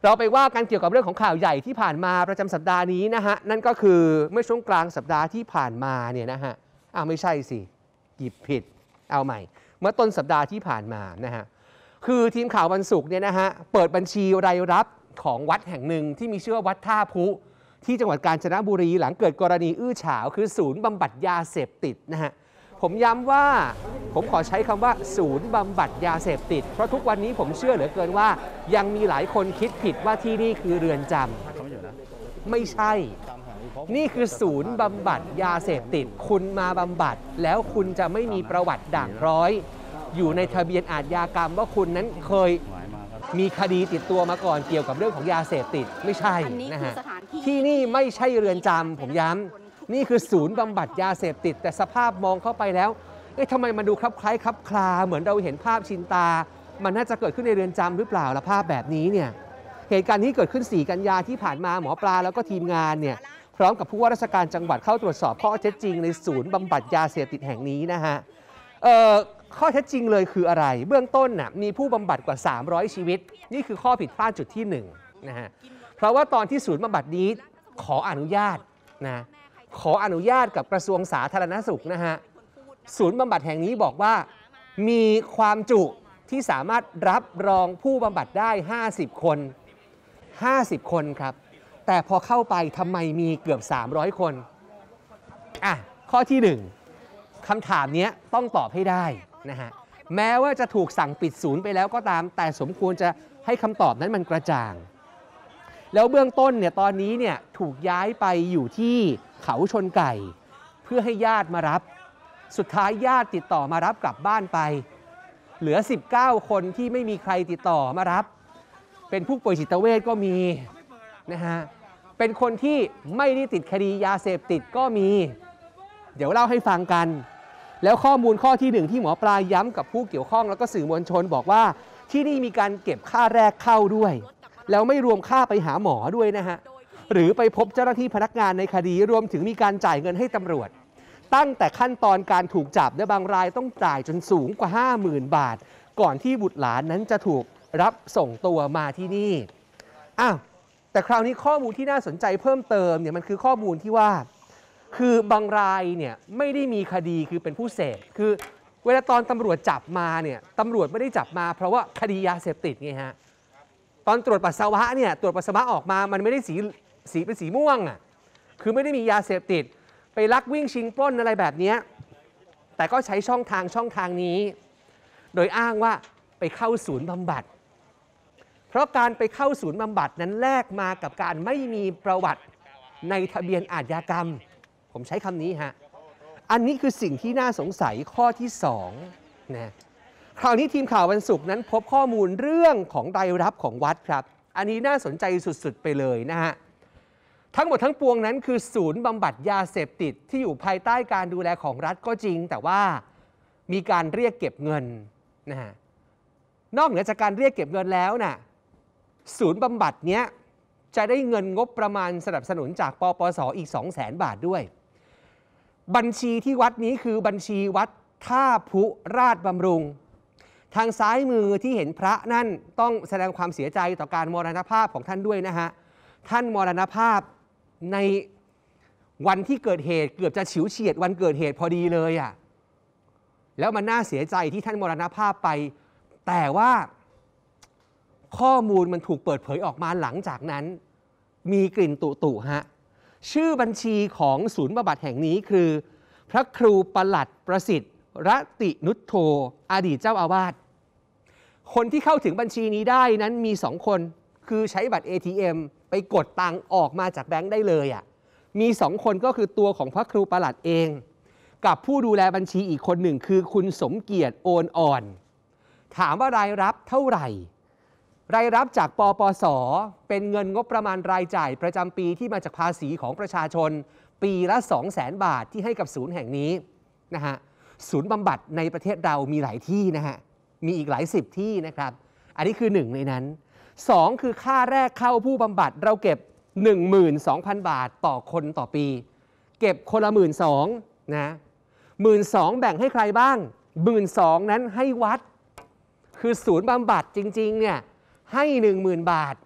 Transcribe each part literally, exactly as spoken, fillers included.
เราไปว่ากันเกี่ยวกับเรื่องของข่าวใหญ่ที่ผ่านมาประจำสัปดาห์นี้นะฮะนั่นก็คือเมื่อช่วงกลางสัปดาห์ที่ผ่านมาเนี่ยนะฮะอ้าวไม่ใช่สิหยิบผิดเอาใหม่เมื่อต้นสัปดาห์ที่ผ่านมานะฮะคือทีมข่าววันศุกร์เนี่ยนะฮะเปิดบัญชีรายรับของวัดแห่งหนึ่งที่มีชื่อว่าวัดท่าพุที่จังหวัดกาญจนบุรีหลังเกิดกรณีอื้อฉาวคือศูนย์บำบัดยาเสพติดนะฮะผมย้ำว่าผมขอใช้คำว่าศูนย์บำบัดยาเสพติดเพราะทุกวันนี้ผมเชื่อเหลือเกินว่ายังมีหลายคนคิดผิดว่าที่นี่คือเรือนจำไม่ใช่นี่คือศูนย์บำบัดยาเสพติดคุณมาบำบัดแล้วคุณจะไม่มีประวัติด่างพร้อยอยู่ในทะเบียนอาชญากรรมว่าคุณนั้นเคยมีคดีติดตัวมาก่อนเกี่ยวกับเรื่องของยาเสพติดไม่ใช่นะฮะที่นี่ไม่ใช่เรือนจำผมย้ำนี่คือศูนย์บำบัดยาเสพติดแต่สภาพมองเข้าไปแล้วเอ๊ะทำไมมันดูคลับคล้ายคลับคลาเหมือนเราเห็นภาพชินตามันน่าจะเกิดขึ้นในเรือนจำหรือเปล่าล่ะภาพแบบนี้เนี่ยเหตุการณ์นี้เกิดขึ้นสี่กันยาที่ผ่านมาหมอปลาแล้วก็ทีมงานเนี่ยพร้อมกับผู้ว่าราชการจังหวัดเข้าตรวจสอบข้อเท็จจริงในศูนย์บำบัดยาเสพติดแห่งนี้นะฮะเอ่อข้อเท็จจริงเลยคืออะไรเบื้องต้นน่ะมีผู้บำบัดกว่าสามร้อยชีวิตนี่คือข้อผิดพลาดจุดที่หนึ่งนะฮะเพราะว่าตอนที่ศูนย์บำบัดนี้ขออนุญาตนะขออนุญาตกับกระทรวงสาธารณสุขนะฮะศูนย์บำบัดแห่งนี้บอกว่ามีความจุที่สามารถรับรองผู้บำบัดได้ห้าสิบคนห้าสิบคนครับแต่พอเข้าไปทำไมมีเกือบสามร้อยคนอ่ะข้อที่หนึ่งคำถามนี้ต้องตอบให้ได้นะฮะแม้ว่าจะถูกสั่งปิดศูนย์ไปแล้วก็ตามแต่สมควรจะให้คำตอบนั้นมันกระจ่างแล้วเบื้องต้นเนี่ยตอนนี้เนี่ยถูกย้ายไปอยู่ที่เขาชนไก่เพื่อให้ญาติมารับสุดท้ายญาติติดต่อมารับกลับบ้านไปเหลือสิบเก้าคนที่ไม่มีใครติดต่อมารับเป็นผู้ป่วยจิตเวชก็มีนะฮะเป็นคนที่ไม่ได้ติดคดียาเสพติดก็มีเดี๋ยวเล่าให้ฟังกันแล้วข้อมูลข้อที่หนึ่งที่หมอปลาย้ำกับผู้เกี่ยวข้องแล้วก็สื่อมวลชนบอกว่าที่นี่มีการเก็บค่าแรกเข้าด้วยแล้วไม่รวมค่าไปหาหมอด้วยนะฮะหรือไปพบเจ้าหน้าที่พนักงานในคดีรวมถึงมีการจ่ายเงินให้ตำรวจตั้งแต่ขั้นตอนการถูกจับและบางรายต้องจ่ายจนสูงกว่า ห้าหมื่น บาทก่อนที่บุตรหลานนั้นจะถูกรับส่งตัวมาที่นี่อ้าวแต่คราวนี้ข้อมูลที่น่าสนใจเพิ่มเติมเนี่ยมันคือข้อมูลที่ว่าคือบางรายเนี่ยไม่ได้มีคดีคือเป็นผู้เสพคือเวลาตอนตำรวจจับมาเนี่ยตำรวจไม่ได้จับมาเพราะว่าคดียาเสพติดไงฮะตอนตรวจปัสสาวะเนี่ยตรวจปัสสาวะออกมามันไม่ได้สีสีเป็นสีม่วงอ่ะคือไม่ได้มียาเสพติดไปลักวิ่งชิงปล้นอะไรแบบนี้แต่ก็ใช้ช่องทางช่องทางนี้โดยอ้างว่าไปเข้าศูนย์บำบัดเพราะการไปเข้าศูนย์บำบัดนั้นแลกมากับการไม่มีประวัติในทะเบียนอาชญากรรมผมใช้คำนี้ฮะอันนี้คือสิ่งที่น่าสงสัยข้อที่สองนะคราวนี้ทีมข่าววันศุกร์นั้นพบข้อมูลเรื่องของรายรับของวัดครับอันนี้น่าสนใจสุดๆไปเลยนะฮะทั้งหมดทั้งปวงนั้นคือศูนย์บำบัดยาเสพติดที่อยู่ภายใต้การดูแลของรัฐก็จริงแต่ว่ามีการเรียกเก็บเงินนะฮะนอกเหนือจากการเรียกเก็บเงินแล้วน่ะศูนย์บำบัดเนี้ยจะได้เงินงบประมาณสนับสนุนจากปปส.อีก สองแสน บาทด้วยบัญชีที่วัดนี้คือบัญชีวัดท่าพุราชบำรุงทางซ้ายมือที่เห็นพระนั่นต้องแสดงความเสียใจต่อการมรณภาพของท่านด้วยนะฮะท่านมรณภาพในวันที่เกิดเหตุเกือบจะฉิวเฉียดวันเกิดเหตุพอดีเลยอ่ะแล้วมันน่าเสียใจที่ท่านมรณภาพไปแต่ว่าข้อมูลมันถูกเปิดเผยออกมาหลังจากนั้นมีกลิ่นตุตุฮะชื่อบัญชีของศูนย์บำบัดแห่งนี้คือพระครูประหลัดประสิทธิ์รตินุชโธอดีตเจ้าอาวาสคนที่เข้าถึงบัญชีนี้ได้นั้นมีสองคนคือใช้บัตร เอ ที เอ็ม ไปกดตังค์ออกมาจากแบงค์ได้เลยอ่ะมีสองคนก็คือตัวของพระครูประหลัดเองกับผู้ดูแลบัญชีอีกคนหนึ่งคือคุณสมเกียรติโอนอ่อนถามว่ารายรับเท่าไหร่รายรับจากปปส.เป็นเงินงบประมาณรายจ่ายประจำปีที่มาจากภาษีของประชาชนปีละ สองแสน บาทที่ให้กับศูนย์แห่งนี้นะฮะศูนย์บำบัดในประเทศเรามีหลายที่นะฮะมีอีกหลายสิบที่นะครับอันนี้คือหนึ่งในนั้นสองคือค่าแรกเข้าผู้บำบัดเราเก็บ หนึ่งหมื่นสองพัน บาทต่อคนต่อปีเก็บคนละ หนึ่งหมื่นสองพัน นะ หนึ่งหมื่นสองพัน แบ่งให้ใครบ้าง หนึ่งหมื่นสองพัน นั้นให้วัดคือศูนย์บำบัดจริงๆเนี่ยให้ หนึ่งหมื่น บาท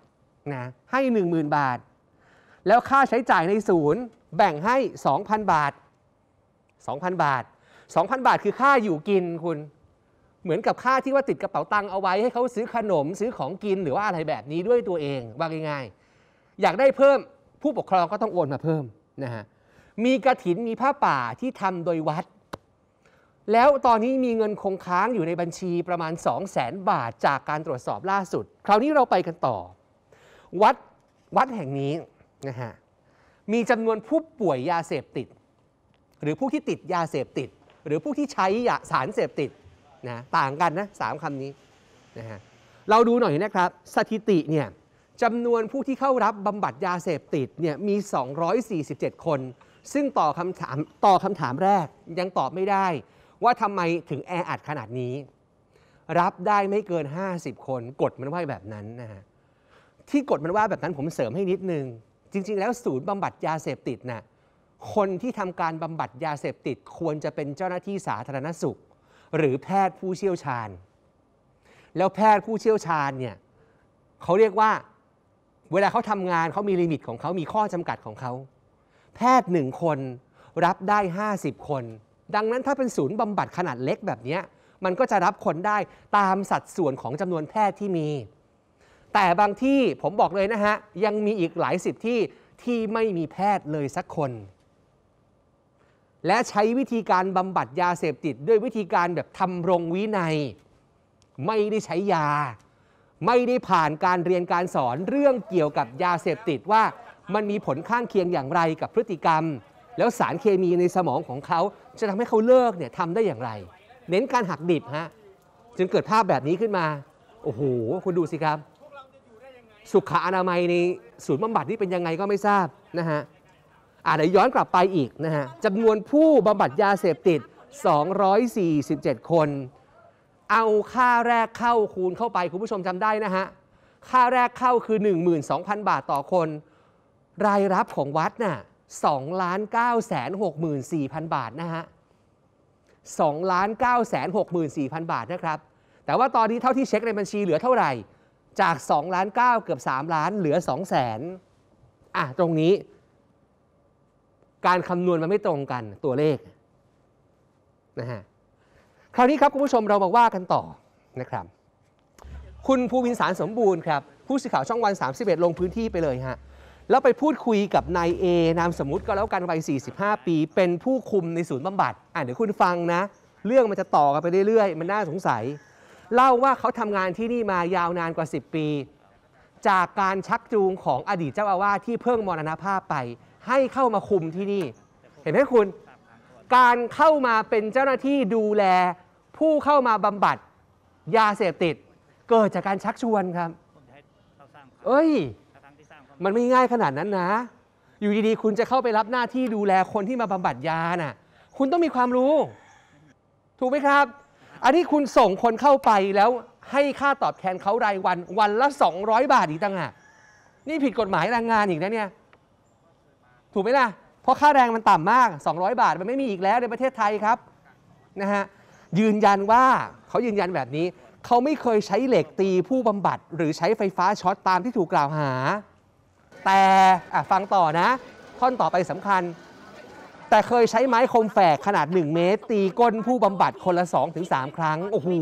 นะให้ หนึ่งหมื่น บาทแล้วค่าใช้จ่ายในศูนย์แบ่งให้ สองพัน บาท สองพัน บาท สองพัน บาทคือค่าอยู่กินคุณเหมือนกับค่าที่ว่าติดกระเป๋าตังค์เอาไว้ให้เขาซื้อขนมซื้อของกินหรือว่าอะไรแบบนี้ด้วยตัวเองว่าง่ายๆอยากได้เพิ่มผู้ปกครองก็ต้องโอนมาเพิ่มนะฮะมีกฐินมีผ้าป่าที่ทำโดยวัดแล้วตอนนี้มีเงินคงค้างอยู่ในบัญชีประมาณ สองแสน บาทจากการตรวจสอบล่าสุดคราวนี้เราไปกันต่อวัดวัดแห่งนี้นะฮะมีจำนวนผู้ป่วยยาเสพติดหรือผู้ที่ติดยาเสพติดหรือผู้ที่ใช้ยาสารเสพติดนะต่างกันนะสามคำนี้นะฮะเราดูหน่อยนะครับสถิติเนี่ยจำนวนผู้ที่เข้ารับบำบัดยาเสพติดเนี่ยมีสองร้อยสี่สิบเจ็ดคนซึ่งต่อคำถามต่อคำถามแรกยังตอบไม่ได้ว่าทำไมถึงแออัดขนาดนี้รับได้ไม่เกินห้าสิบคนกฎมันว่าแบบนั้นนะฮะที่กฎมันว่าแบบนั้นผมเสริมให้นิดนึงจริงๆแล้วศูนย์บำบัดยาเสพติดนะคนที่ทำการบำบัดยาเสพติดควรจะเป็นเจ้าหน้าที่สาธารณสุขหรือแพทย์ผู้เชี่ยวชาญแล้วแพทย์ผู้เชี่ยวชาญเนี่ยเขาเรียกว่าเวลาเขาทำงานเขามีลิมิตของเขามีข้อจำกัดของเขาแพทย์หนึ่งคนรับได้ห้าสิบคนดังนั้นถ้าเป็นศูนย์บำบัดขนาดเล็กแบบนี้มันก็จะรับคนได้ตามสัดส่วนของจำนวนแพทย์ที่มีแต่บางที่ผมบอกเลยนะฮะยังมีอีกหลายสิบที่ที่ไม่มีแพทย์เลยสักคนและใช้วิธีการบำบัดยาเสพติดด้วยวิธีการแบบทำรงวินัยไม่ได้ใช้ยาไม่ได้ผ่านการเรียนการสอนเรื่องเกี่ยวกับยาเสพติดว่ามันมีผลข้างเคียงอย่างไรกับพฤติกรรมแล้วสารเคมีในสมองของเขาจะทำให้เขาเลิกเนี่ยทำได้อย่างไรเน้นการหักดิบฮะจึงเกิดภาพแบบนี้ขึ้นมาโอ้โหคุณดูสิครับสุขอนามัยในศูนย์บำบัดนี่เป็นยังไงก็ไม่ทราบนะฮะอ่าเดี๋ยวย้อนกลับไปอีกนะฮะจำนวนผู้บำบัดยาเสพติดสองร้อยสี่สิบเจ็ดคนเอาค่าแรกเข้าคูณเข้าไปคุณผู้ชมจำได้นะฮะค่าแรกเข้าคือ หนึ่งหมื่นสองพัน บาทต่อคนรายรับของวัดน่ะสองล้านเก้าแสนหกหมื่นสี่พัน บาทนะฮะสองล้านเก้าแสนหกหมื่นสี่พัน บาทนะครับแต่ว่าตอนนี้เท่าที่เช็คในบัญชีเหลือเท่าไหร่จากสองล้านเก้าเกือบสามล้านเหลือ สองแสน อ่ะตรงนี้การคำนวณมันไม่ตรงกันตัวเลขนะฮะคราวนี้ครับคุณผู้ชมเรามาว่ากันต่อนะครับคุณภูวินสารสมบูรณ์ครับผู้สื่อข่าวช่องวันสามสิบเอ็ดลงพื้นที่ไปเลยฮะแล้วไปพูดคุยกับนายเอนามสมมุติก็แล้วกันวัยสี่สิบห้าปีเป็นผู้คุมในศูนย์บำบัดอ่ะเดี๋ยวคุณฟังนะเรื่องมันจะต่อกันไปเรื่อยๆมันน่าสงสัยเล่าว่าเขาทำงานที่นี่มายาวนานกว่าสิบปีจากการชักจูงของอดีตเจ้าอาวาสที่เพิ่งมรณภาพไปให้เข้ามาคุมที่นี่เห็นไหมคุณการเข้ามาเป็นเจ้าหน้าที่ดูแลผู้เข้ามาบำบัดยาเสพติดเกิดจากการชักชวนครับเอ้ยมันไม่ง่ายขนาดนั้นนะอยู่ดีๆคุณจะเข้าไปรับหน้าที่ดูแลคนที่มาบำบัดยาน่ะคุณต้องมีความรู้ถูกไหมครับอันนี้คุณส่งคนเข้าไปแล้วให้ค่าตอบแทนเขารายวันวันละสองร้อยบาทอีกต่างหากนี่ผิดกฎหมายแรงงานอีกนะเนี่ยถูกไหมล่ะเพราะค่าแรงมันต่ำมากสองร้อยบาทมันไม่มีอีกแล้วในประเทศไทยครับนะฮะยืนยันว่าเขายืนยันแบบนี้เขาไม่เคยใช้เหล็กตีผู้บำบัดหรือใช้ไฟฟ้าช็อตตามที่ถูกกล่าวหาแต่ฟังต่อนะท่อนต่อไปสำคัญแต่เคยใช้ไม้คมแฝกขนาดหนึ่งเมตรตีก้นผู้บำบัดคนละ สองถึงสาม ครั้งโอ้โห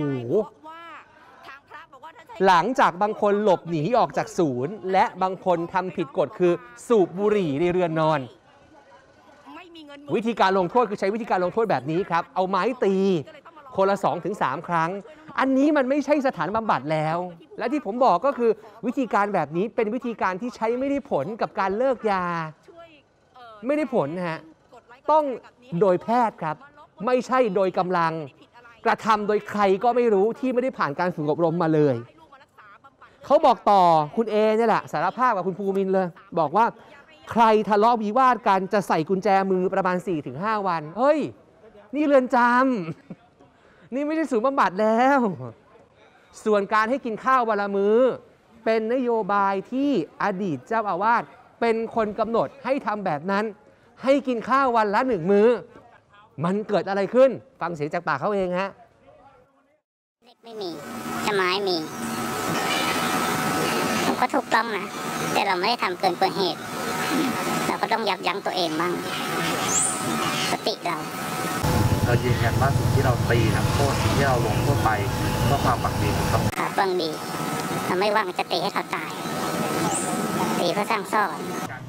หลังจากบางคนหลบหนีออกจากศูนย์และบางคนทำผิดกฎคือสูบบุหรี่ในเรือนนอนวิธีการลงโทษคือใช้วิธีการลงโทษแบบนี้ครับเอาไม้ตีคนละ สองถึงสาม ครั้งอันนี้มันไม่ใช่สถานบำบัดแล้วและที่ผมบอกก็คือวิธีการแบบนี้เป็นวิธีการที่ใช้ไม่ได้ผลกับการเลิกยาไม่ได้ผลนะฮะต้องโดยแพทย์ครับไม่ใช่โดยกำลังกระทำโดยใครก็ไม่รู้ที่ไม่ได้ผ่านการฝึกอบรมมาเลยเขาบอกต่อคุณเอเนี่ยแหละสารภาพกับคุณภูมินเลยบอกว่าใครทะเลาะวิวาทกันจะใส่กุญแจมือประมาณ สี่ถึงห้า วันเฮ้ยนี่เรือนจำนี่ไม่ใช่ศูนย์บำบัดแล้วส่วนการให้กินข้าววันละมื้อเป็นนโยบายที่อดีตเจ้าอาวาสเป็นคนกำหนดให้ทำแบบนั้นให้กินข้าววันละหนึ่งมื้อมันเกิดอะไรขึ้นฟังเสียงจากปากเขาเองฮะเด็กไม่มีแต่ไม้มีก็ถูกต้องนะแต่เราไม่ได้ทำเกินกว่าเหตุเราก็ต้องยับยั้งตัวเองบ้างสติเราเรายืนยันว่าสิ่งที่เราตีนักโทษสิ่งที่เราลงโทษไปเพื่อความหวังดีของเขาค่ะหวังดีเราไม่ว่ามันจะตีให้เขาตายตีเพื่อสร้างสอน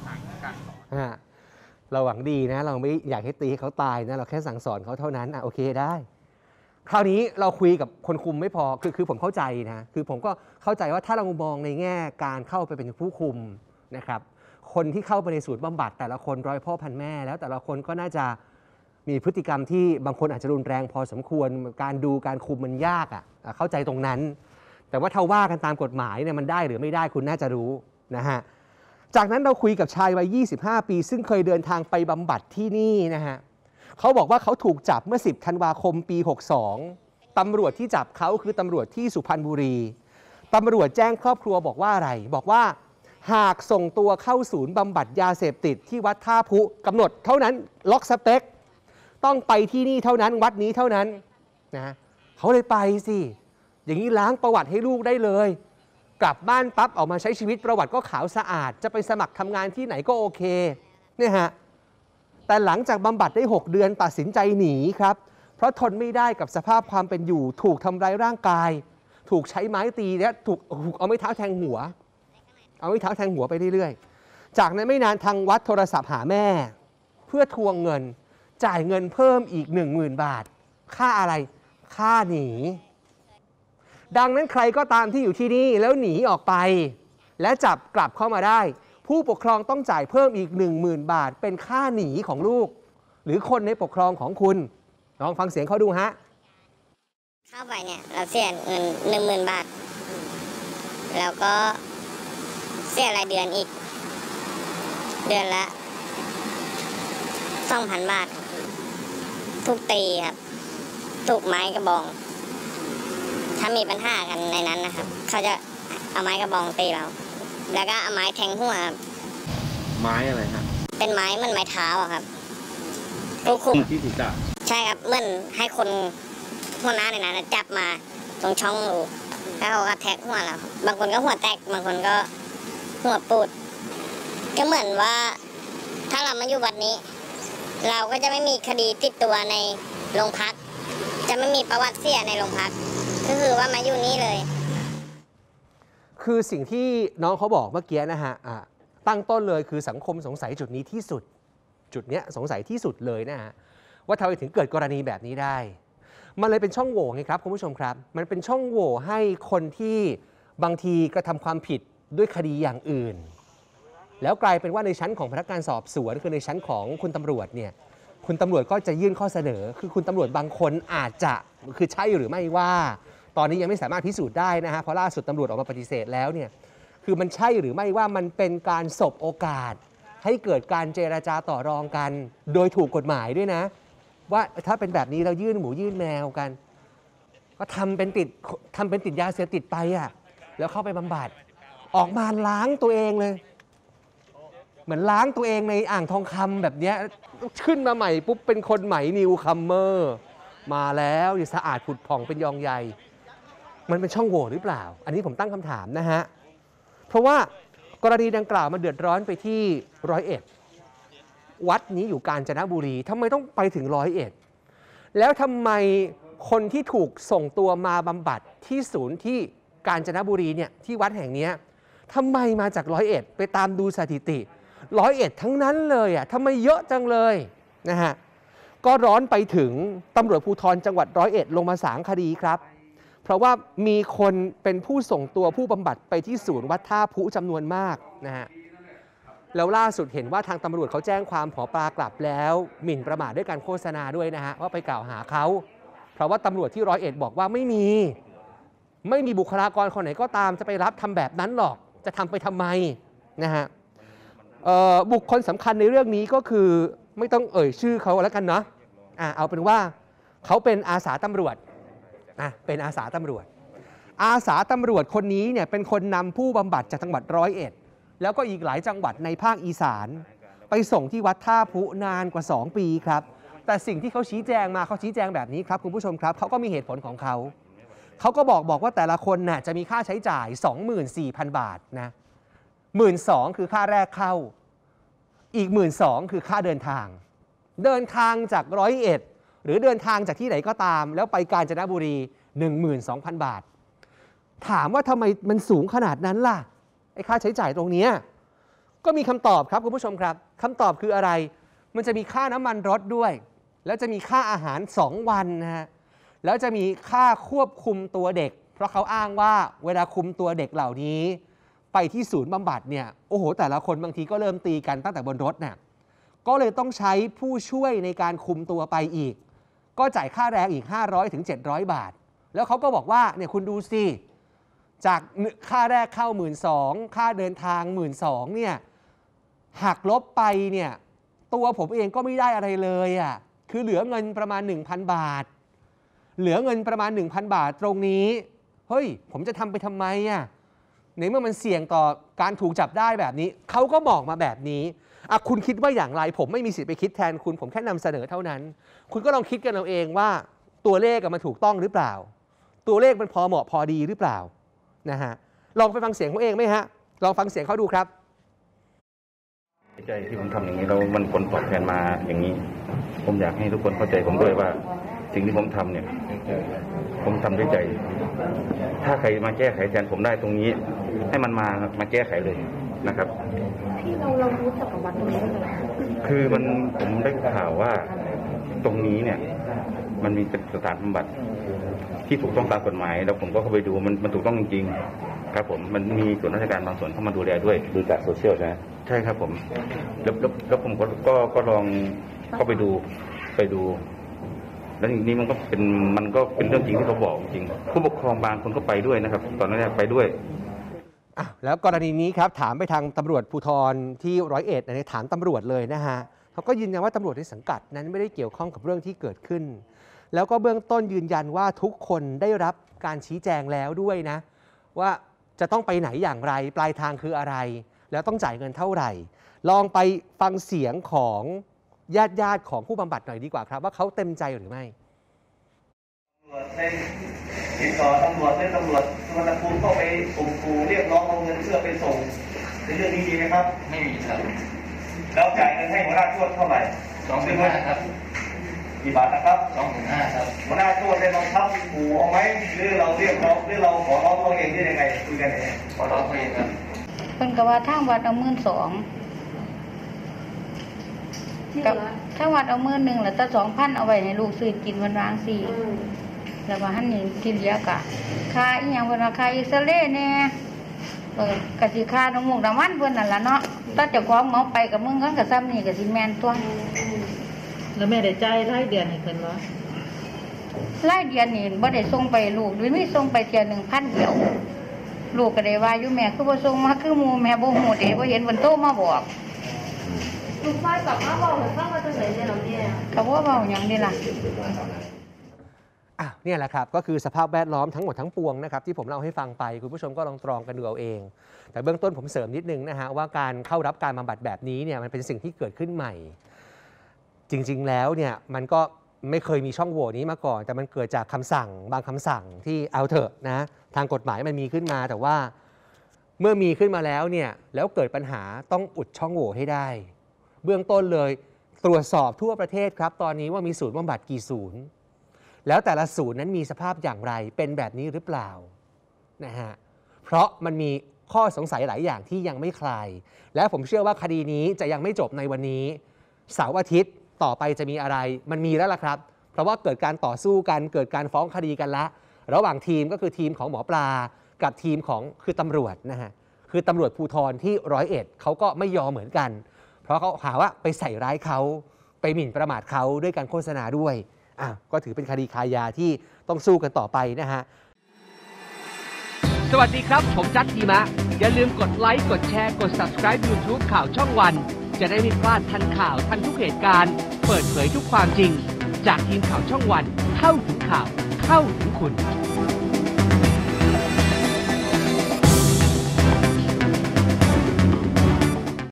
เราหวังดีนะเราไม่อยากให้ตีให้เขาตายนะเราแค่สั่งสอนเขาเท่านั้นอ่ะโอเคได้คราวนี้เราคุยกับคนคุมไม่พอคือคือผมเข้าใจนะคือผมก็เข้าใจว่าถ้าเรามองในแง่การเข้าไปเป็นผู้คุมนะครับคนที่เข้าไปในศูนย์บำบัดแต่ละคนร้อยพ่อพันแม่แล้วแต่ละคนก็น่าจะมีพฤติกรรมที่บางคนอาจจะรุนแรงพอสมควรการดูการคุมมันยากอ่ะเข้าใจตรงนั้นแต่ว่าถ้าว่ากันตามกฎหมายเนี่ยมันได้หรือไม่ได้คุณน่าจะรู้นะฮะจากนั้นเราคุยกับชายวัยยี่สิบห้าปีซึ่งเคยเดินทางไปบำบัดที่นี่นะฮะเขาบอกว่าเขาถูกจับเมื่อสิบธันวาคมปีหกสองตำรวจที่จับเขาคือตำรวจที่สุพรรณบุรีตำรวจแจ้งครอบครัวบอกว่าอะไรบอกว่าหากส่งตัวเข้าศูนย์บำบัดยาเสพติดที่วัดท่าพุกำหนดเท่านั้นล็อกสเปคต้องไปที่นี่เท่านั้นวัดนี้เท่านั้นนะเขาเลยไปสิอย่างนี้ล้างประวัติให้ลูกได้เลยกลับบ้านปั๊บออกมาใช้ชีวิตประวัติก็ขาวสะอาดจะไปสมัครทำงานที่ไหนก็โอเคเนี่ยฮะแต่หลังจากบำบัดได้หกเดือนตัดสินใจหนีครับเพราะทนไม่ได้กับสภาพความเป็นอยู่ถูกทำร้ายร่างกายถูกใช้ไม้ตีและถูกเอาไม้เท้าแทงหัวเอาไม้เท้าแทงหัวไปเรื่อยๆจากนั้นไม่นานทางวัดโทรศัพท์หาแม่เพื่อทวงเงินจ่ายเงินเพิ่มอีก หนึ่งหมื่น บาทค่าอะไรค่าหนีดังนั้นใครก็ตามที่อยู่ที่นี่แล้วหนีออกไปและจับกลับเข้ามาได้ผู้ปกครองต้องจ่ายเพิ่มอีก หนึ่งหมื่น บาทเป็นค่าหนีของลูกหรือคนในปกครองของคุณลองฟังเสียงเขาดูฮะเข้าไปเนี่ยเราเสียเงิน หนึ่งหมื่น บาทแล้วก็เสียรายเดือนอีกเดือนละ สองพัน บาททุกตีครับถูกไม้กระบองถ้ามีปัญหากันในนั้นนะครับเขาจะเอาไม้กระบองตีเราแล้วก็เอาไม้แทงหัวครับไม้อะไรครับเป็นไม้เหมือนไม้เท้าอะครับผู้คุมที่ศีรษะใช่ครับเหมือนให้คนหัวหน้าในนั้นจับมาตรงช่องรูแล้วเขาก็แทงหัวเราบางคนก็หัวแตกบางคนก็หัวปูดก็เหมือนว่าถ้าเรามาอยู่วัดนี้เราก็จะไม่มีคดีติดตัวในโรงพักจะไม่มีประวัติเสียในโรงพักก็คือว่ามาอยู่นี่เลยคือสิ่งที่น้องเขาบอกเมื่อกี้นะฮะตั้งต้นเลยคือสังคมสงสัยจุดนี้ที่สุดจุดเนี้ยสงสัยที่สุดเลยนะฮะว่าทำไมถึงเกิดกรณีแบบนี้ได้มันเลยเป็นช่องโหว่ไงครับคุณผู้ชมครับมันเป็นช่องโหว่ให้คนที่บางทีกระทำความผิดด้วยคดีอย่างอื่นแล้วกลายเป็นว่าในชั้นของพนักงานสอบสวนคือในชั้นของคุณตำรวจเนี่ยคุณตำรวจก็จะยื่นข้อเสนอคือคุณตำรวจบางคนอาจจะคือใช่หรือไม่ว่าตอนนี้ยังไม่สามารถพิสูจน์ได้นะฮะเพราะล่าสุดตำรวจออกมาปฏิเสธแล้วเนี่ยคือมันใช่หรือไม่ว่ามันเป็นการสบโอกาสให้เกิดการเจรจาต่อรองกันโดยถูกกฎหมายด้วยนะว่าถ้าเป็นแบบนี้เรายื่นหมูยื่นแมวกันก็ทำเป็นติดทำเป็นติดยาเสพติดไปอ่ะแล้วเข้าไปบำบัดออกมาล้างตัวเองเลยเหมือนล้างตัวเองในอ่างทองคำแบบนี้ขึ้นมาใหม่ปุ๊บเป็นคนใหม่นิวคัมเมอร์มาแล้วสะอาดผุดผ่องเป็นยองใยมันเป็นช่องโหว่หรือเปล่าอันนี้ผมตั้งคำถามนะฮะเพราะว่ากรณีดังกล่าวมันเดือดร้อนไปที่ร้อยเอ็ดวัดนี้อยู่กาญจนบุรีทำไมต้องไปถึงร้อยเอ็ดแล้วทำไมคนที่ถูกส่งตัวมาบำบัดที่ศูนย์ที่กาญจนบุรีเนี่ยที่วัดแห่งนี้ทำไมมาจากร้อยเอ็ดไปตามดูสถิติร้อยเอ็ดทั้งนั้นเลยอ่ะทำไมเยอะจังเลยนะฮะก็ร้อนไปถึงตำรวจภูธรจังหวัดร้อยเอ็ดลงมาสางคดีครับเพราะว่ามีคนเป็นผู้ส่งตัวผู้บำบัดไปที่ศูนย์วัดท่าพุจำนวนมากนะฮะแล้วล่าสุดเห็นว่าทางตำรวจเขาแจ้งความขอปลากลับแล้วหมิ่นประมาทด้วยการโฆษณาด้วยนะฮะว่าไปกล่าวหาเขาเพราะว่าตำรวจที่ร้อยเอ็ดบอกว่าไม่มีไม่มีบุคลากรคนไหนก็ตามจะไปรับทำแบบนั้นหรอกจะทำไปทำไมนะฮะบุคคลสำคัญในเรื่องนี้ก็คือไม่ต้องเอ่ยชื่อเขาแล้วกันเนาะอ่ะเอาเป็นว่าเขาเป็นอาสาตำรวจอ่ะเป็นอาสาตำรวจอาสาตำรวจคนนี้เนี่ยเป็นคนนำผู้บำบัดจากจังหวัดร้อยเอ็ดแล้วก็อีกหลายจังหวัดในภาคอีสานไปส่งที่วัดท่าพุนานกว่าสองปีครับแต่สิ่งที่เขาชี้แจงมาเขาชี้แจงแบบนี้ครับคุณผู้ชมครับเขาก็มีเหตุผลของเขาเขาก็บอกบอกว่าแต่ละคนน่ะจะมีค่าใช้จ่าย สองหมื่นสี่พัน บาทนะหมื่นสองคือค่าแรกเข้าอีกหมื่นสองคือค่าเดินทางเดินทางจากร้อยเอ็ดหรือเดินทางจากที่ไหนก็ตามแล้วไปกาญจนบุรี หนึ่งหมื่นสองพัน บาทถามว่าทำไมมันสูงขนาดนั้นล่ะไอ้ค่าใช้จ่ายตรงนี้ก็มีคำตอบครับคุณผู้ชมครับคำตอบคืออะไรมันจะมีค่าน้ำมันรถด้วยแล้วจะมีค่าอาหารสองวันนะฮะแล้วจะมีค่าควบคุมตัวเด็กเพราะเขาอ้างว่าเวลาคุมตัวเด็กเหล่านี้ไปที่ศูนย์บำบัดเนี่ยโอ้โหแต่ละคนบางทีก็เริ่มตีกันตั้งแต่บนรถเนี่ยก็เลยต้องใช้ผู้ช่วยในการคุมตัวไปอีกก็จ่ายค่าแรงอีก ห้าร้อยถึงเจ็ดร้อย บาทแล้วเขาก็บอกว่าเนี่ยคุณดูสิจากค่าแรกเข้า หนึ่งหมื่นสองพัน ค่าเดินทาง หนึ่งหมื่นสองพัน เนี่ยหักลบไปเนี่ยตัวผมเองก็ไม่ได้อะไรเลยอ่ะคือเหลือเงินประมาณ หนึ่งพัน บาทเหลือเงินประมาณ หนึ่งพัน บาทตรงนี้เฮ้ยผมจะทำไปทำไมอ่ะในเมื่อมันเสี่ยงต่อการถูกจับได้แบบนี้เขาก็บอกมาแบบนี้อ่ะคุณคิดว่าอย่างไรผมไม่มีสิทธิ์ไปคิดแทนคุณผมแค่นำเสนอเท่านั้นคุณก็ลองคิดกันเอาเองว่าตัวเลขมันถูกต้องหรือเปล่าตัวเลขมันพอเหมาะพอดีหรือเปล่านะฮะลองไปฟังเสียงเขาเองไหมฮะลองฟังเสียงเขาดูครับใจที่ผมทำอย่างนี้แล้วมันผลตอบแทนมาอย่างนี้ผมอยากให้ทุกคนเข้าใจผมด้วยว่าสิ่งที่ผมทำเนี่ยผมทำด้วยใจถ้าใครมาแก้ไขแทนผมได้ตรงนี้ให้มันมามาแก้ไขเลยนะครับที่เราเรารู้จักกับวัดตรงนี้เลยคือมันผมได้ข่าวว่าตรงนี้เนี่ยมันมีเป็นสถานบำบัดที่ถูกต้องตามกฎหมายแล้วผมก็เข้าไปดูมันมันถูกต้องจริงๆครับผมมันมีส่วนราชการบางส่วนเข้ามาดูแลด้วยดูจากโซเชียลใช่ไหมใช่ครับผมแล้วแล้วแล้วผมก็ก็ก็ลองเข้าไปดูไปดูแล้วทีนี้มันก็เป็นมันก็เป็นเรื่องจริงที่เขาบอกจริงผู้ปกครองบางคนก็ไปด้วยนะครับตอนนั้นไปด้วยอ่ะแล้วกรณีนี้ครับถามไปทางตำรวจภูธรที่ร้อยเอ็ดนะถามตำรวจเลยนะฮะเขาก็ยืนยันว่าตำรวจในสังกัดนั้นไม่ได้เกี่ยวข้องกับเรื่องที่เกิดขึ้นแล้วก็เบื้องต้นยืนยันว่าทุกคนได้รับการชี้แจงแล้วด้วยนะว่าจะต้องไปไหนอย่างไรปลายทางคืออะไรแล้วต้องจ่ายเงินเท่าไหร่ลองไปฟังเสียงของญาติญาติของผู้บำบัดหน่อยดีกว่าครับว่าเขาเต็มใจหรือไม่ได้ติดต่อตำรวจได้ตำรวจสุวรรณภูมิเข้าไปข่มขู่เรียกร้องเอาเงินเพื่อไปส่งในเรื่องนี้จริงไหมครับไม่มีครับแล้วจ่ายเงินให้หัวหน้าชวดเท่าไหร่สองหมื่นห้าครับกี่บาทนะครับสองหมื่นห้าครับหัวหน้าชวดได้บังคับขู่เอาไหมหรือเราเรียกร้องหรือเราขอร้องตัวเองได้ยังไงคุยกันเองขอร้องตัวเองครับเพิ่นก็ว่าทางวัดเอาหมื่นสองกับถ้าวัดเอาหมื่นหนึ่งแล้วแต่สองพันเอาไว้ให้ลูกซื้อกินวันวางสี่แล้วว่าหันนี่ที่เหลือกะค่าอีหยังเพิ่นว่าค่าอิสราเอลแน่เปิดกะสิค่าน้ำมูกน้ำมันเพิ่นนั่นล่ะเนาะถ้าเจ้าของเมาไปกับมึงกันก็ซ้ำนี่ก็สิแม่นตัวแล้วแม่ได้จ่ายรายเดือนให้เพิ่นบ่รายเดือนนี่บ่ได้ส่งไปลูกหรือมีส่งไปเที่ย หนึ่งพัน เดียวลูกก็ได้ว่าอยู่แม่คือบ่ส่งมาคือหมู่แม่บ่ฮู้เด้บ่เห็นเพิ่นโทรมาบอกลูกชายกลับมาบอกให้ฟังว่าจังได๋เนี่ยเราเนี่ยก็บ่เว้าหยังนี่ล่ะอ่ะเนี่ยแหละครับก็คือสภาพแวดล้อมทั้งหมดทั้งปวงนะครับที่ผมเล่าให้ฟังไปคุณผู้ชมก็ลองตรองกันดูเอาเองแต่เบื้องต้นผมเสริมนิดนึงนะฮะว่าการเข้ารับการบำบัดแบบนี้เนี่ยมันเป็นสิ่งที่เกิดขึ้นใหม่จริงๆแล้วเนี่ยมันก็ไม่เคยมีช่องโหว่นี้มาก่อนแต่มันเกิดจากคำสั่งบางคำสั่งที่เอาเถอะนะทางกฎหมายมันมีขึ้นมาแต่ว่าเมื่อมีขึ้นมาแล้วเนี่ยแล้วเกิดปัญหาต้องอุดช่องโหว่ให้ได้เบื้องต้นเลยตรวจสอบทั่วประเทศครับตอนนี้ว่ามีศูนย์บำบัดกี่ศูนย์แล้วแต่ละศูนย์นั้นมีสภาพอย่างไรเป็นแบบนี้หรือเปล่านะฮะเพราะมันมีข้อสงสัยหลายอย่างที่ยังไม่คลายและผมเชื่อว่าคดีนี้จะยังไม่จบในวันนี้เสาร์อาทิตย์ต่อไปจะมีอะไรมันมีแล้วล่ะครับเพราะว่าเกิดการต่อสู้กันเกิดการฟ้องคดีกันละระหว่างทีมก็คือทีมของหมอปลากับทีมของคือตำรวจนะฮะคือตำรวจภูธรที่ร้อยเอ็ดเขาก็ไม่ยอมเหมือนกันเพราะเขาหาว่าไปใส่ร้ายเขาไปหมิ่นประมาทเขาด้วยการโฆษณาด้วยอ่ะก็ถือเป็นคดีคายาที่ต้องสู้กันต่อไปนะฮะสวัสดีครับผมจัดทีมะอย่าลืมกดไลค์กดแชร์กด ซับสไครบ์ ยูทูบ ข่าวช่องวันจะได้ไม่พลาดทันข่าวทันทุกเหตุการณ์เปิดเผยทุกความจริงจากทีมข่าวช่องวันเข้าถึงข่าวเข้าถึงคุณ